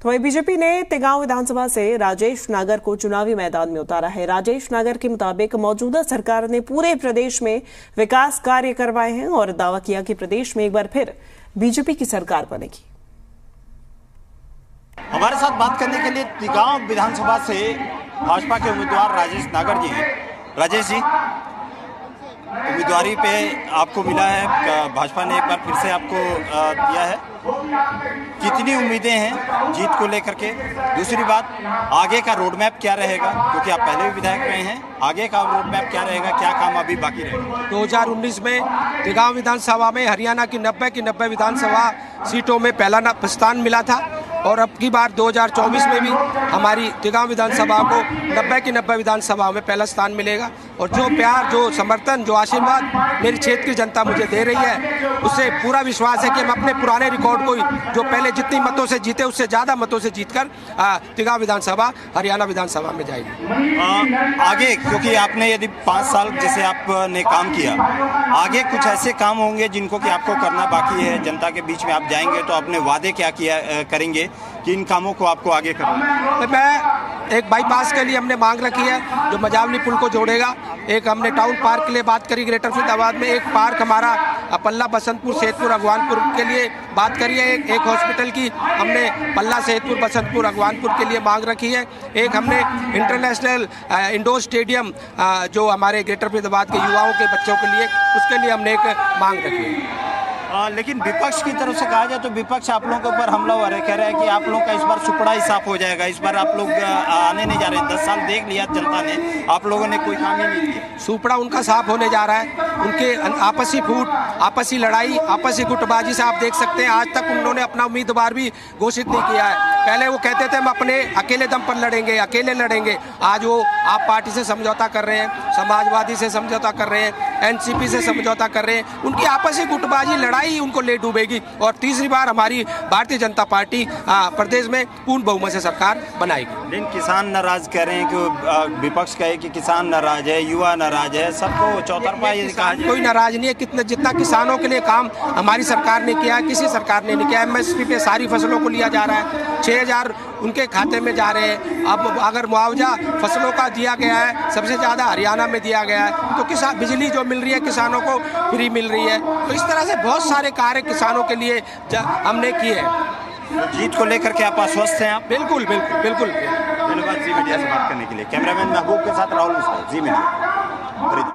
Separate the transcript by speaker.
Speaker 1: तो वही बीजेपी ने तिगांव विधानसभा से राजेश नागर को चुनावी मैदान में उतारा है। राजेश नागर के मुताबिक मौजूदा सरकार ने पूरे प्रदेश में विकास कार्य करवाए हैं और दावा किया कि प्रदेश में एक बार फिर बीजेपी की सरकार बनेगी।
Speaker 2: हमारे साथ बात करने के लिए तिगांव विधानसभा से भाजपा के उम्मीदवार राजेश नागर जी हैं। राजेश जी, उम्मीदवारी पे आपको मिला है, भाजपा ने एक बार फिर से आपको दिया है, कितनी उम्मीदें हैं जीत को लेकर के? दूसरी बात, आगे का रोड मैप क्या रहेगा, क्योंकि आप पहले भी विधायक रहे हैं, आगे का रोड मैप क्या रहेगा, क्या काम अभी बाकी रहेगा?
Speaker 3: 2019 में तिगांव विधानसभा में हरियाणा की 90 विधानसभा सीटों में पहला स्थान मिला था और अब की बार 2024 में भी हमारी तिगांव विधानसभा को 90 विधानसभा में पहला स्थान मिलेगा। और जो प्यार, जो समर्थन, जो आशीर्वाद मेरी क्षेत्र की जनता मुझे दे रही है, उससे पूरा विश्वास है कि हम अपने पुराने रिकॉर्ड को, जो पहले जितनी मतों से जीते उससे ज़्यादा मतों से जीतकर तिगांव विधानसभा हरियाणा विधानसभा में जाएगी।
Speaker 2: आगे, क्योंकि आपने यदि 5 साल जैसे आपने काम किया, आगे कुछ ऐसे काम होंगे जिनको कि आपको करना बाकी है, जनता के बीच में आप जाएंगे तो अपने वादे क्या करेंगे कि इन कामों को आपको आगे करना?
Speaker 3: तो मैं एक बाईपास के लिए हमने मांग रखी है जो मजावली पुल को जोड़ेगा। एक हमने टाउन पार्क के लिए बात करी ग्रेटर फरीदाबाद में, एक पार्क हमारा पल्ला बसंतपुर सेतपुर अगवानपुर के लिए बात करी है, एक हॉस्पिटल की हमने पल्ला सेतपुर बसंतपुर अगवानपुर के लिए मांग रखी है, एक हमने इंटरनेशनल इंडोर स्टेडियम जो हमारे ग्रेटर फरीदाबाद के युवाओं के बच्चों के लिए, उसके लिए हमने एक मांग रखी है।
Speaker 2: लेकिन विपक्ष की तरफ से कहा जाए तो विपक्ष आप लोगों के ऊपर हमला हो रहा है, कह रहा है कि आप लोगों का इस बार सुपड़ा ही साफ हो जाएगा, इस बार आप लोग आने नहीं जा रहे। 10 साल देख लिया जनता ने, आप लोगों ने कोई काम ही नहीं किया।
Speaker 3: सुपड़ा उनका साफ होने जा रहा है, उनके आपसी फूट, आपसी लड़ाई, आपसी गुटबाजी से आप देख सकते हैं आज तक उन्होंने अपना उम्मीदवार भी घोषित नहीं किया है। पहले वो कहते थे हम अपने अकेले दम पर लड़ेंगे, अकेले लड़ेंगे, आज वो आप पार्टी से समझौता कर रहे हैं, समाजवादी से समझौता कर रहे हैं, एनसीपी से समझौता कर रहे हैं। उनकी आपसी गुटबाजी लड़ाई उनको ले डूबेगी और तीसरी बार हमारी भारतीय जनता पार्टी प्रदेश में पूर्ण बहुमत से सरकार बनाएगी।
Speaker 2: लेकिन किसान नाराज कह रहे हैं कि विपक्ष कहे कि किसान नाराज है, युवा नाराज है, सबको चौतरफा ये कहा जाए।
Speaker 3: कोई नाराज नहीं है, जितना किसानों के लिए काम हमारी सरकार ने किया है, किसी सरकार ने नहीं किया। MSP पे सारी फसलों को लिया जा रहा है, 6000 उनके खाते में जा रहे हैं। अब अगर मुआवजा फसलों का दिया गया है, सबसे ज़्यादा हरियाणा में दिया गया है, तो किसान बिजली जो मिल रही है किसानों को फ्री मिल रही है। तो इस तरह से बहुत सारे कार्य किसानों के लिए हमने किए हैं।
Speaker 2: तो जीत को लेकर के आप आश्वस्त हैं? आप
Speaker 3: बिल्कुल बिल्कुल बिल्कुल।
Speaker 2: धन्यवाद जी मीडिया से बात करने के लिए। कैमरामैन महबूब के साथ राहुल मिश्रा, जी मीडिया।